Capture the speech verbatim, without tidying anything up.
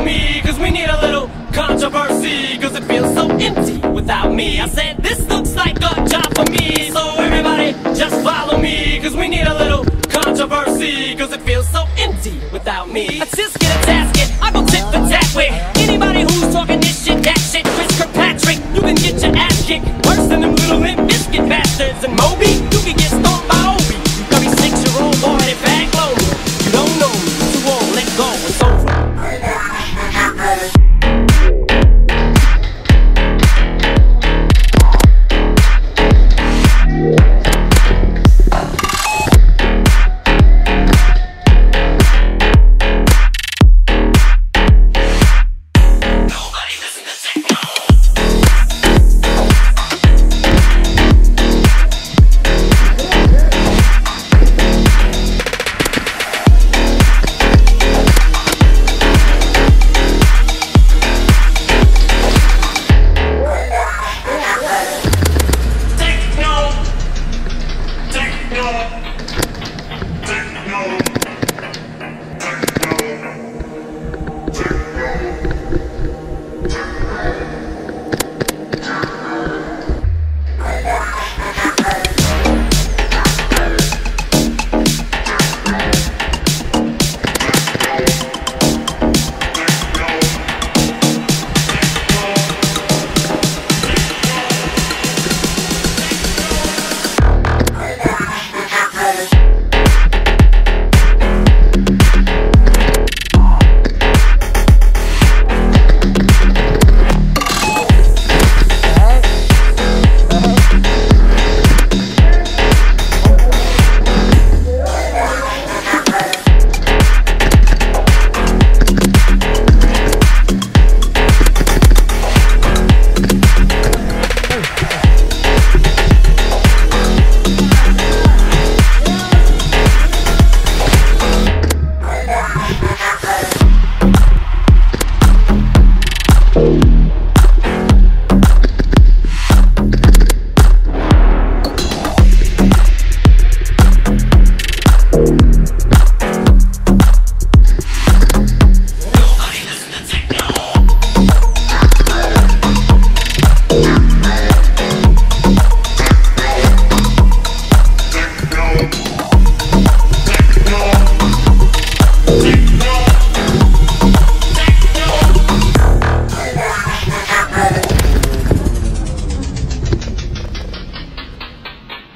me, cause we need a little controversy, cause it feels so empty without me. I said this looks like a job for me, so everybody just follow me, cause we need a little controversy, cause it feels so empty without me. Let's just get a tasket, I go tit for tat with anybody who's talking this shit, that shit. Chris Kirkpatrick, you can get your ass kicked worse than them little limp biscuit bastards. And Mo